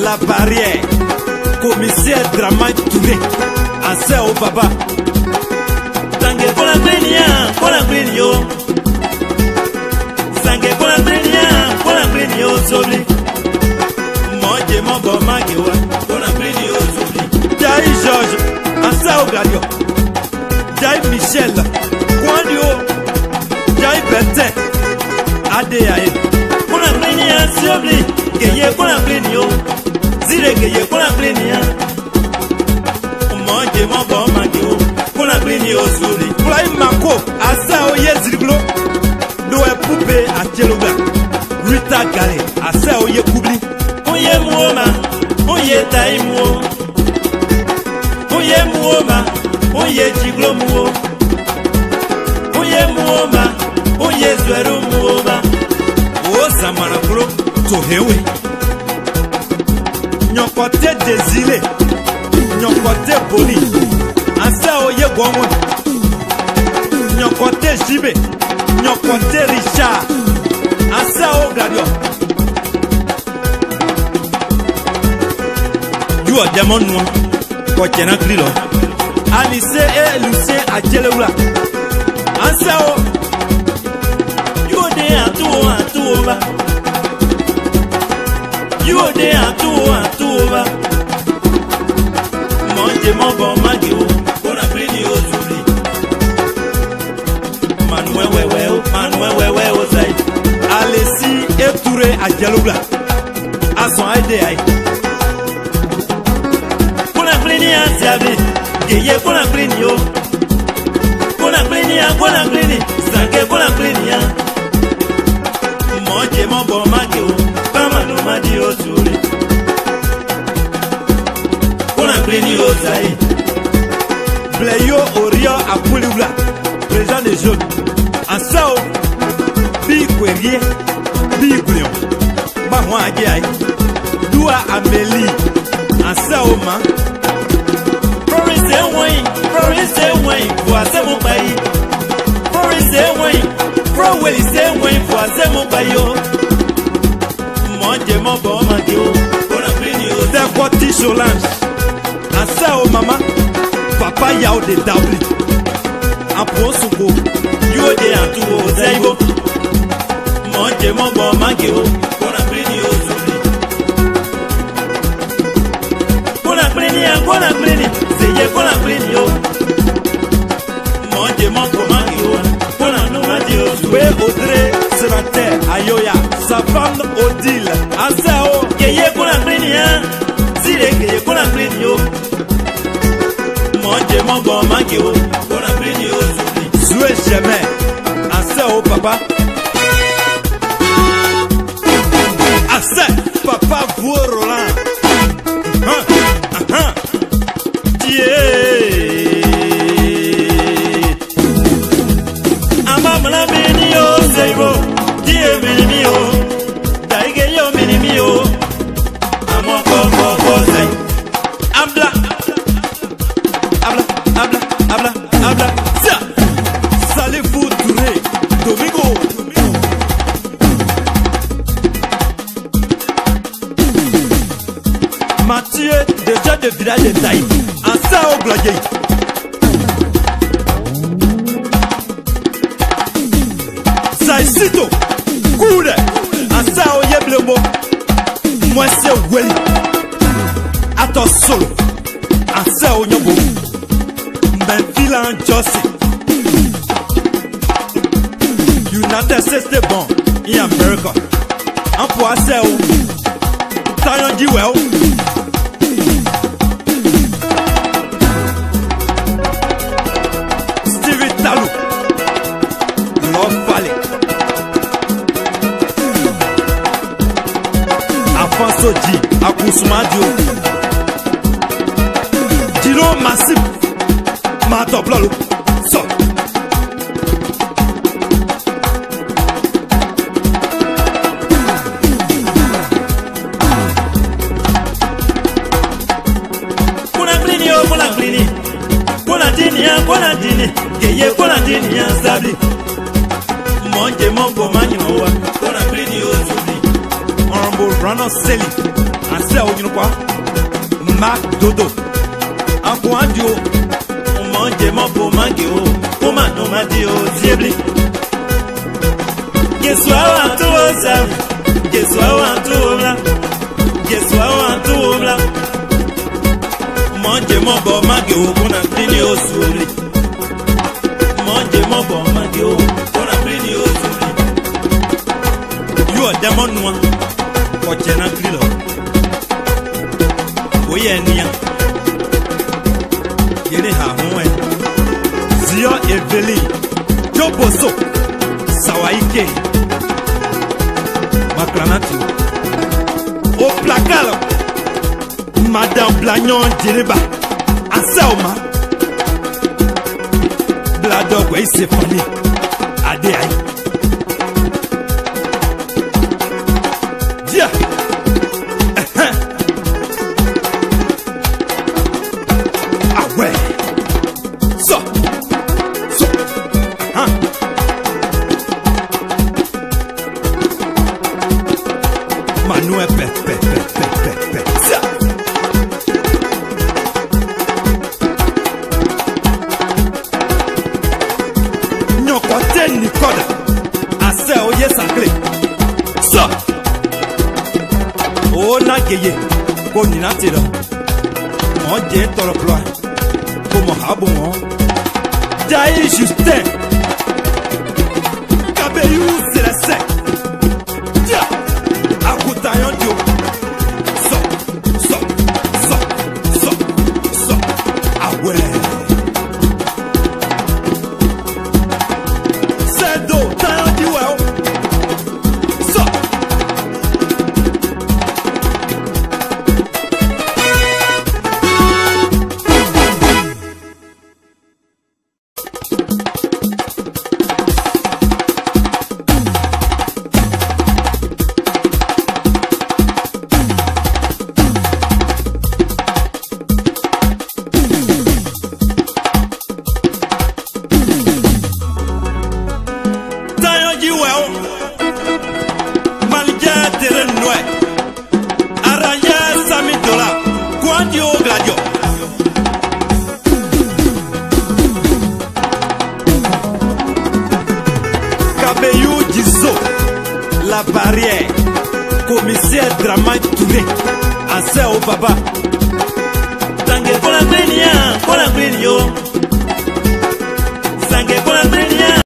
la barrière. Commissaire Drama Touré. Assez au papa. Sangue pour la brignia, pour la brigno. Sangue pour la brigno, Zobli. Mange mon bon maguewa. Pour la brigno, Zobli. Jai Georges. Assez au gadio. Jai Michel. Kwandio. Jai Bertin. Adéaé. Pour la brignia, Zobli. Geye pour la brigno. Zire geye pour la brignia. Mange mon bon maguewa. Pour la brigno, Zobli. Fly Mako, Asa Oye Zirglo, Noé Poupé à Tcheloga, Rita Gale, Asa Oye Koubli, Oye Muoma, Oye Taïmo, Oye Muoma, Oye Jiglo Muo, Oye Muoma, Oye Zwero Muoma, O Zamanaklo, Tohewe, Nyokote Désiré, Nyokote Boni, Asa Oye Gwamwe. Nyokote Jibe, Nyokote Richard, Asa Ogadio. You are Diamond Noir, Kotiana Krilo. Alice et Lucien à Djeleoula. Asa O. You are there at two over. You are there at two over. Mange mon bon magio, pour la brigno, Zobli. Manuel, Osaï. Alessi et Touré à Djeleoula. À son ADI. Pour la brignia, Zabi. Geye pour la brigno. Pour la brignia, Sangue pour la brignia. Mange mon bon magio, Pamano Madio, Zobli. Pour la brigno, Osaï. Bleyo Orion à Pouloula, président des jeunes. En Sao, Bigouerier, Bigoulion, Mahouan Aguiaï, Doua Amélie, en Sao Man, Province Wayne, voici mon pays. Province Wayne, voici mon pays. Mange mon bon magio, pour la brigno. Dekoti Solange, en Sao Maman, Papa Yao de Dabli, en Ponsouko, You are there at two Zaibo. Mange mon bon magio, pour la brigno, Zobli. Pour la brignia, Zeye pour la brigno. Mange mon bon magio, pour la nomadio, Doué Audrey, sénateur, Ayoya, sa femme Odile, en Sao, Geye pour la brignia, Zire geye pour la brigno. Mange mon bon magio, pour la brigno, Zobli. Zoué Jamais, en Sao Papa. Assez, Papa Vou Roland. Amamla minio, Zaibo. Die minimio. Daige yo minimio. Amoko Zai. Habla. Ça. Salifou Touré, Domingo. Mathieu, déjà de village de Taï. En Sao Gladier. Saïsito. Koule. En Sao Yeblemo. Moi c'est Weli. Ato Solo. En Sao Nyobo. Ben Filan Jossi. United States de bon. In America. En Poiseo. Tayon Diwell. Stevie Talou. Love Valley. Afonso Di. Akousmadio. Dilo Massif. Matoplalo. So. Geye pour la dini Zabi. Mange mon bon magno, pour la brigno, Zobli. Honorable Ronald Selly, en Ase o nyinu kwa Mark Dodo Anko andio Mange mambo mange o Kuma no madi o ziebli Geswa wantu oza Geswa wantu omla Geswa wantu omla Mange mambo mange o Kuna plini o suri Mange mambo mange o Kuna plini o suri You are demon noa Kochena krilo Oye niya Yene ha huwe Zio Eveli Joboso Sawaike Makranati Au placard Madame Blagnon Diriba Asaoma Bladogwe Sefani Ade aïe Dia Ah ouais So Hein Manuel Pepe Ça Nyokote Nikoda Ase oye sacré Ça Oh na geye Ko nina tira On je toro ploa Como rabo on Jair Justin Cabello c'est la sec Dia Akutayon dio So Ah ouais C'est do Tayon di well So La barrière, commissaire Dramane Touré, Ase o Baba. Tangue kola plini yo